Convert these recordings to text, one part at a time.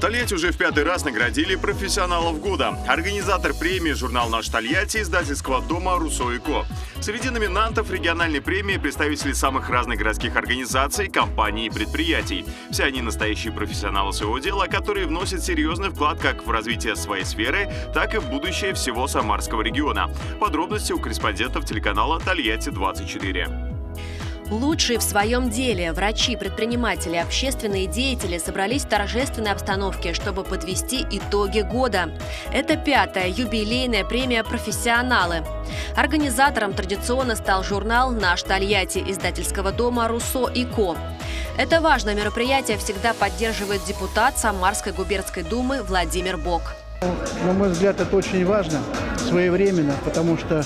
Тольятти уже в 5-й раз наградили профессионалов года. Организатор премии журнал «Наш Тольятти» издательского дома «Руссо и Ко». Среди номинантов региональной премии представители самых разных городских организаций, компаний и предприятий. Все они настоящие профессионалы своего дела, которые вносят серьезный вклад как в развитие своей сферы, так и в будущее всего Самарского региона. Подробности у корреспондентов телеканала «Тольятти-24». Лучшие в своем деле врачи, предприниматели, общественные деятели собрались в торжественной обстановке, чтобы подвести итоги года. Это 5-я юбилейная премия «Профессионалы». Организатором традиционно стал журнал «Наш Тольятти» издательского дома «Руссо и Ко». Это важное мероприятие всегда поддерживает депутат Самарской губернской думы Владимир Бок. На мой взгляд, это очень важно, своевременно, потому что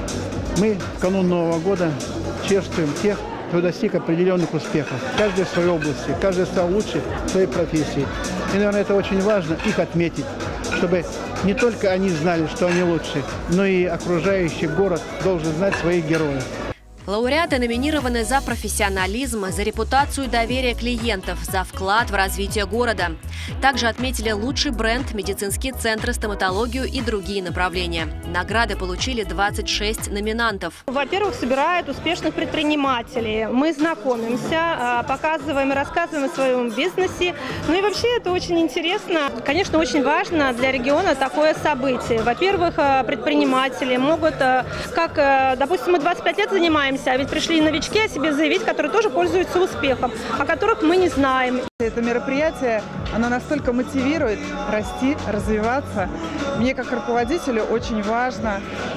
мы в канун Нового года чествуем тех, кто достиг определенных успехов. Каждый в своей области, каждый стал лучше в своей профессии. И, наверное, это очень важно их отметить, чтобы не только они знали, что они лучшие, но и окружающий город должен знать своих героев. Лауреаты номинированы за профессионализм, за репутацию и доверие клиентов, за вклад в развитие города. Также отметили лучший бренд, медицинские центры, стоматологию и другие направления. Награды получили 26 номинантов. Во-первых, собирают успешных предпринимателей. Мы знакомимся, показываем и рассказываем о своем бизнесе. Ну и вообще это очень интересно. Конечно, очень важно для региона такое событие. Во-первых, предприниматели могут, как, допустим, мы 25 лет занимаемся, а ведь пришли новички о себе заявить, которые тоже пользуются успехом, о которых мы не знаем. Это мероприятие, оно настолько мотивирует расти, развиваться. Мне как руководителю очень важно,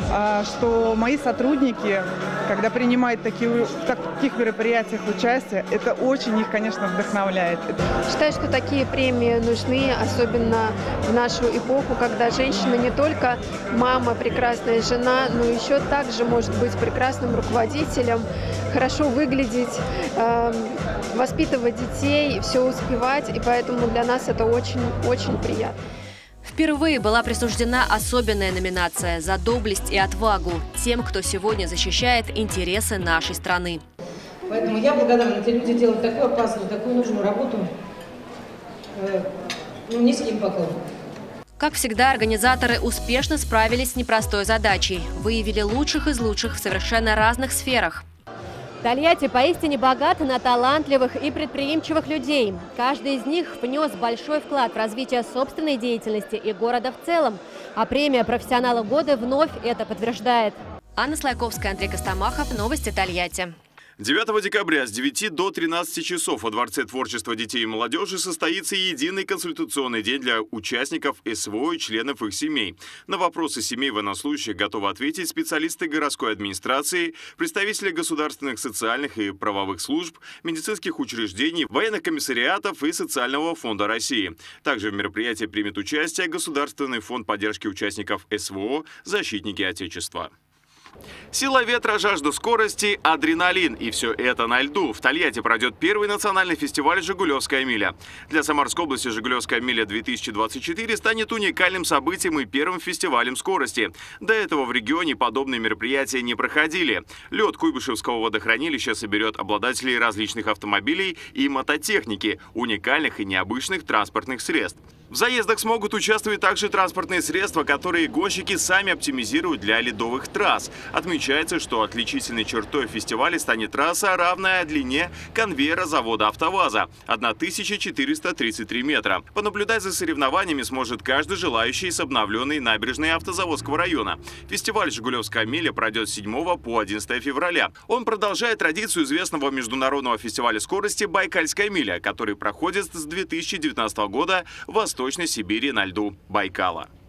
что мои сотрудники, когда принимают в таких мероприятиях участие, это очень их, конечно, вдохновляет. Считаю, что такие премии нужны, особенно в нашу эпоху, когда женщина не только мама, прекрасная жена, но еще также может быть прекрасным руководителем, хорошо выглядеть, воспитывать детей, все успевать, и поэтому для нас это очень-очень приятно. Впервые была присуждена особенная номинация за доблесть и отвагу тем, кто сегодня защищает интересы нашей страны. Поэтому я благодарна, эти люди делают такую опасную, такую нужную работу. Низкий им поклон. Как всегда, организаторы успешно справились с непростой задачей. Выявили лучших из лучших в совершенно разных сферах. Тольятти поистине богат на талантливых и предприимчивых людей. Каждый из них внес большой вклад в развитие собственной деятельности и города в целом. А премия «Профессионала года» вновь это подтверждает. Анна Слайковская, Андрей Костомахов. Новости Тольятти. 9 декабря с 9 до 13 часов во Дворце творчества детей и молодежи состоится единый консультационный день для участников СВО и членов их семей. На вопросы семей военнослужащих готовы ответить специалисты городской администрации, представители государственных социальных и правовых служб, медицинских учреждений, военных комиссариатов и Социального фонда России. Также в мероприятии примет участие Государственный фонд поддержки участников СВО «Защитники Отечества». Сила ветра, жажда скорости, адреналин. И все это на льду. В Тольятти пройдет первый национальный фестиваль «Жигулевская миля». Для Самарской области «Жигулевская миля-2024» станет уникальным событием и первым фестивалем скорости. До этого в регионе подобные мероприятия не проходили. Лед Куйбышевского водохранилища соберет обладателей различных автомобилей и мототехники, уникальных и необычных транспортных средств. В заездах смогут участвовать также транспортные средства, которые гонщики сами оптимизируют для ледовых трасс. Отмечается, что отличительной чертой фестиваля станет трасса, равная длине конвейера завода «АвтоВАЗа» – 1433 метра. Понаблюдать за соревнованиями сможет каждый желающий с обновленной набережной Автозаводского района. Фестиваль «Жигулевская миля» пройдет с 7 по 11 февраля. Он продолжает традицию известного международного фестиваля скорости «Байкальская миля», который проходит с 2019 года в Восточной Сибири на льду Байкала.